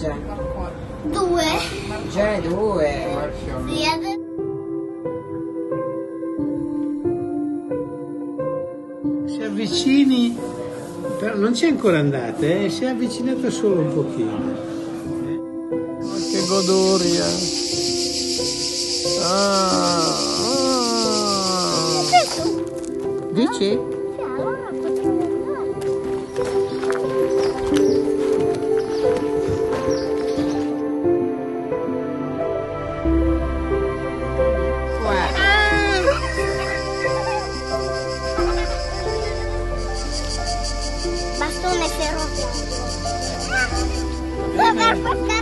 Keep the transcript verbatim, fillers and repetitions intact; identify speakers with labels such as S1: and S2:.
S1: Già.
S2: Due.
S1: Già due.
S2: Sì, adesso...
S3: Si avvicini, però non c'è ancora andata, eh? Si è avvicinata solo un pochino.
S4: Oh, che goduria! Ah, ah.
S1: Dici?
S2: Sì, allora potremmo andare. Bastone ferroviario. Guarda,